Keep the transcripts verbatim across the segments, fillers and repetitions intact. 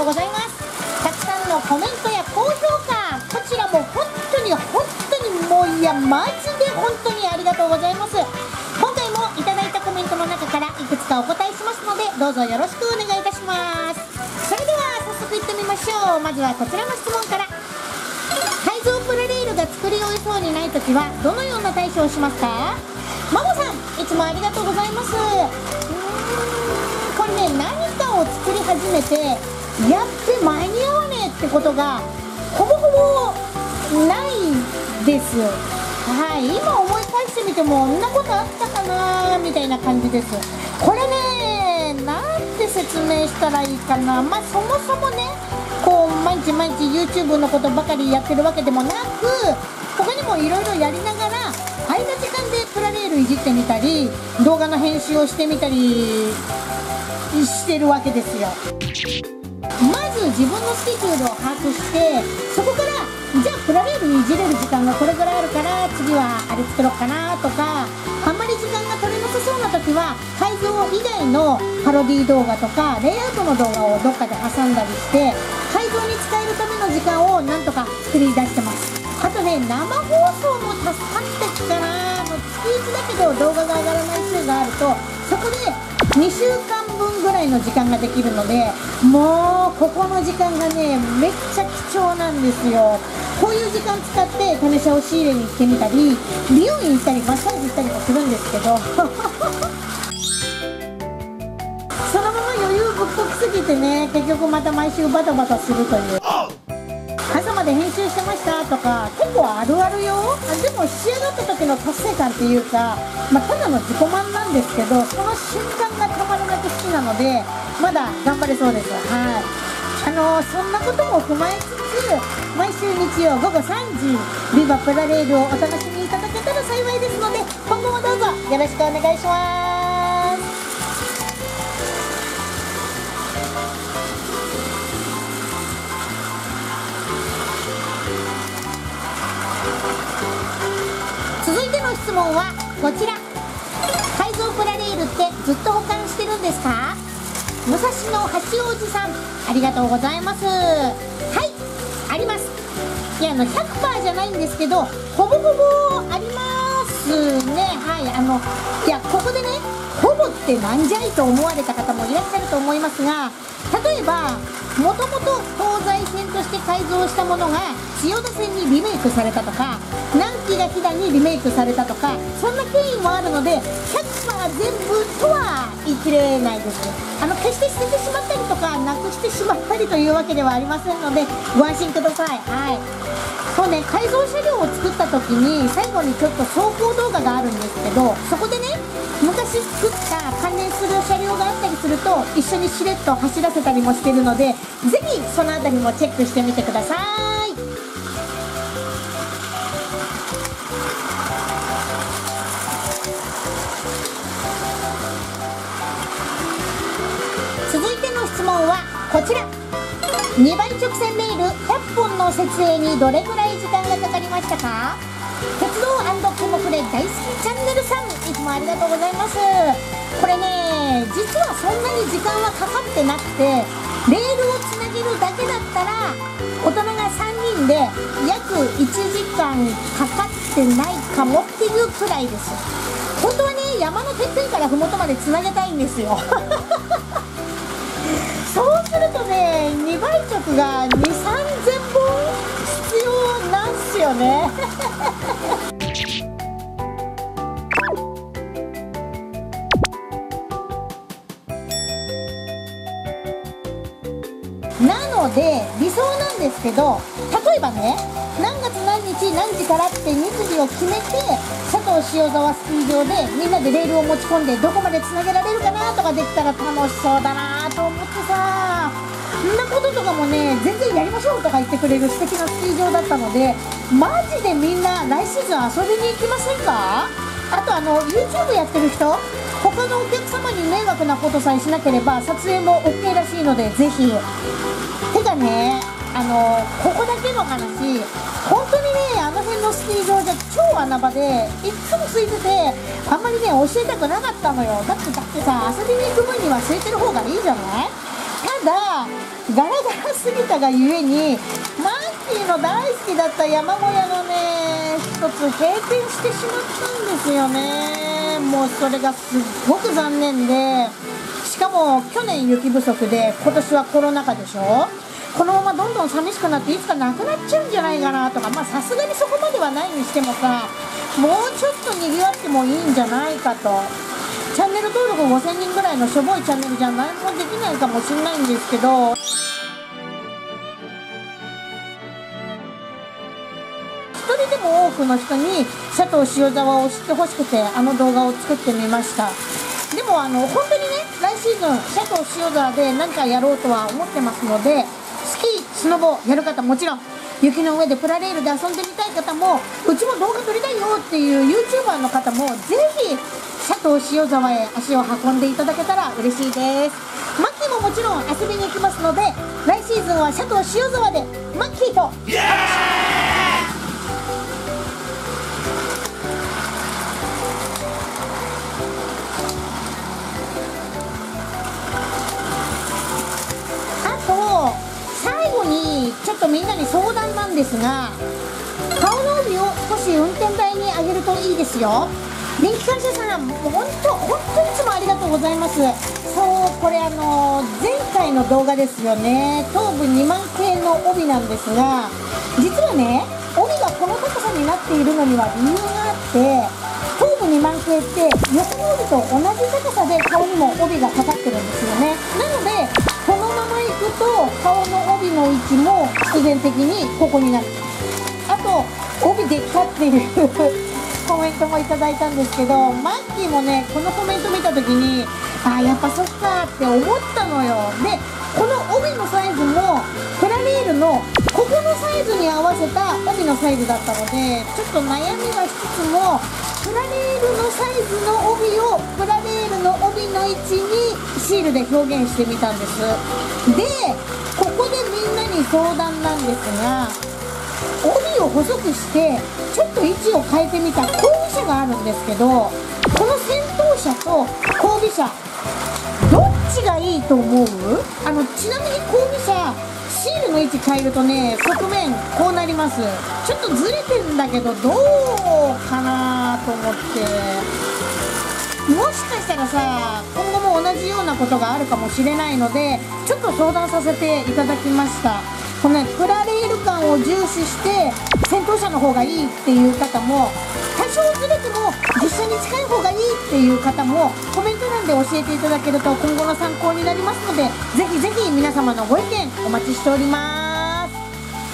うございます。たくさんのコメントや高評価、こちらも本当に本当にもういやマジで本当にありがとうございます。今回もいただいたコメントの中からいくつかお答えしますので、どうぞよろしくお願いいたします。それでは早速いってみましょう。まずはこちらの質問から。改造プラレールが作り終えそうにないときはどのような対処をしますか？マモさん、いつもありがとうございます。うーんこれね、何かを作り始めてやって間に合わねえってことがほぼほぼないです。はい、今思い返してみてもこんなことあったかなみたいな感じです。これね、なんて説明したらいいかな。まあそもそもね、こう毎日毎日 YouTube のことばかりやってるわけでもなく、他にもいろいろやりながら空いた時間でプラレールいじってみたり、動画の編集をしてみたりしてるわけですよ。まず自分のスケジュールを把握して、そこからじゃあプラレールいじれる時間がこれぐらいあるから次はあれ作ろうかなとか、あんまり時間が取れなさそうな時は改造以外のパロディ動画とかレイアウトの動画をどっかで挟んだりして、改造に使えるための時間をなんとか作り出してます。あとね、生放送も助かってきたな。あの月いちだけど動画が上がらない週があると、そこでにしゅうかんぶんぐらいの時間ができるので、もうここの時間がねめっちゃ貴重なんですよ。こういう時間使って試しを仕入れに行ってみたり、美容院行ったりマッサージ行ったりもするんですけどそのまま余裕ぶっこきすぎてね、結局また毎週バタバタするという。朝まで編集してましたとか結構あるあるよ。あでも仕上がった時の達成感っていうか、まあ、ただの自己満なんですけど、その瞬間がたまらなく好きなのでまだ頑張れそうです。はい、あのー、そんなことも踏まえつつ、毎週日曜ごごさんじビバプラレールをお楽しみいただけたら幸いですので、今後もどうぞよろしくお願いします。続いての質問はこちら。改造プラレールってずっと保管してるんですか？武蔵野八王子さん、ありがとうございます。はい、あります。いや、あの ひゃくパーセント じゃないんですけど、ほぼほぼありますね。はい、あのいやここでね、ほぼってなんじゃいと思われた方もいらっしゃると思いますが、例えばもともと東西線として改造したものが千代田線にリメイクされたとか、南紀が飛騨にリメイクされたとか、そんな経緯もあるので ひゃくパーセント 全部とは言い切れないです。あの決して捨ててしまったりとかなくしてしまったりというわけではありませんのでご安心ください。はい、そうね、改造車両を作った時に最後にちょっと走行動画があるんですけど、そこでね、昔作った関連する車両があったりすると一緒にしれっと走らせたりもしてるので、ぜひそのあたりもチェックしてみてください。続いての質問はこちら。にばい直線レールひゃっぽんの設営にどれぐらい時間がかかりましたか？鉄道&コモフレ大好きチャンネルさん、いつもありがとうございます。これね、実はそんなに時間はかかってなくて、レールをつなげるだけだったら大人がさんにんで約いちじかんかかってないかもっていうくらいです。本当はね、山のてっぺんから麓までつなげたいんですよそうするとね、にばい直がにせんさんぜんぼん必要なんすよねなので理想なんですけど、例えばね、何月何日何時からって日時を決めて佐藤塩沢スキー場でみんなでレールを持ち込んでどこまでつなげられるかなとかできたら楽しそうだなと思ってさ、そんなこととかもね、全然やりましょうとか言ってくれる素敵なスキー場だったので、マジでみんな来シーズン遊びに行きませんか？あとあの YouTube やってる人、他のお客様に迷惑なことさえしなければ撮影も オーケー らしいので、ぜひ。てかね、あのここだけの話、本当にね、あの辺のスキー場じゃ超穴場でいっつも空いてて、あんまりね教えたくなかったのよ。だってだってさ、遊びに行く分には空いてる方がいいじゃない。 ただガラガラすぎたがゆえにマッキーの大好きだった山小屋のね一つ閉店してしまったんですよね。もうそれがすっごく残念で、しかも去年雪不足で今年はコロナ禍でしょ。このままどんどん寂しくなっていつかなくなっちゃうんじゃないかなとか、まあさすがにそこまではないにしてもさ、もうちょっとにぎわってもいいんじゃないかと。チャンネル登録ごせんにんぐらいのしょぼいチャンネルじゃ何もできないかもしれないんですけど、一人でも多くの人に佐藤塩沢を知ってほしくてあの動画を作ってみました。でもあの本当にね、来シーズン佐藤塩沢で何かやろうとは思ってますので、スキースノボやる方もちろん、雪の上でプラレールで遊んでみたい方も、うちも動画撮りたいよっていう YouTuber の方もぜひ佐藤塩沢へ足を運んでいただけたら嬉しいです。マッキーももちろん遊びに行きますので、来シーズンは佐藤塩沢でマッキーと最後にちょっとみんなに相談なんですが、顔の帯を少し運転台に上げるといいですよ。人気会社さん、もう本当本当いつもありがとうございます。そう、これあの前回の動画ですよね。頭部にまん系の帯なんですが、実はね、帯がこの高さになっているのには理由があって、頭部にまん系って横の帯と同じ高さで顔にも帯がかかってるんですよね。なのでこのままいくと顔の帯の位置も必然的にここになる。あと帯でっかっていうコメントもいただいたんですけど、マッキーもねこのコメント見た時に、あーやっぱそっかって思ったのよ。でこの帯のサイズもプラレールのここのサイズに合わせた帯のサイズだったので、ちょっと悩みがしつつもプラレールのサイズの帯をプラレールの帯の位置にシールで表現してみたんです。でここでみんなに相談なんですが、帯を細くしてちょっと位置を変えてみた後尾車があるんですけど、この先頭車と後尾車どっちがいいと思う？あのちなみに後尾車シールの位置変えるとね、側面こうなります。ちょっとずれてんだけどどうかなと思って、もしかしたらさ今後も同じようなことがあるかもしれないので、ちょっと相談させていただきました。このねプラレール感を重視して先頭車の方がいいっていう方も、多少ずれても実車に近い方がいいっていう方もコメント欄で教えていただけると今後の参考になりますので、ぜひぜひ皆様のご意見お待ちしております。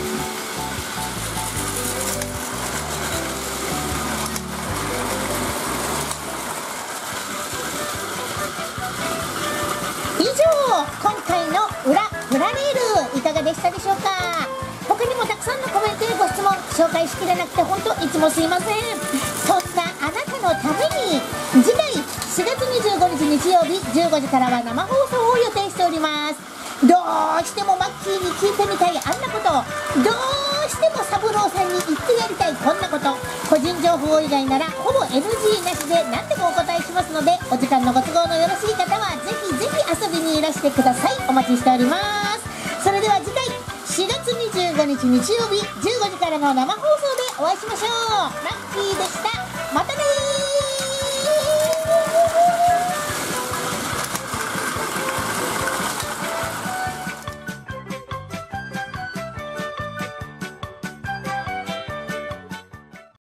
以上、今回の裏プラレールいかがでしたでしょうか。他にもたくさんのコメントやご質問紹介しきれなくて本当いつもすいません。そんなあなたのために次回しがつにじゅうごにち日曜日じゅうごじからは生放送を予定しております。どうしてもマッキーに聞いてみたいあんなこと、どうしてもサブローさんに言ってやりたいこんなこと、個人情報以外ならほぼ エヌジー なしで何でもお答えしますので、お時間のご都合のよろしい方はぜひぜひ遊びにいらしてください。お待ちしております。それでは次回しがつにじゅうごにち日曜日じゅうごじからの生放送でお会いしましょう。マッキーでした。